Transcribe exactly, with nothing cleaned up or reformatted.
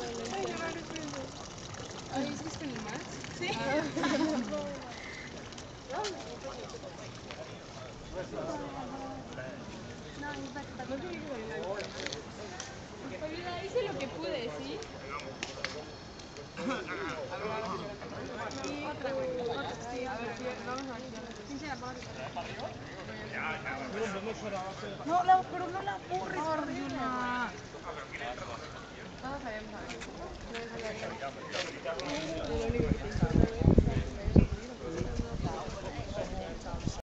Ay, ¿es que es con el más? Sí. Olvida, hice lo que pude, ¿sí? Otra, güey. Sí, a ver, vamos a ver. No, la, pero no la borres, Juna. Todos sabemos a ver. No es lo único que te importa.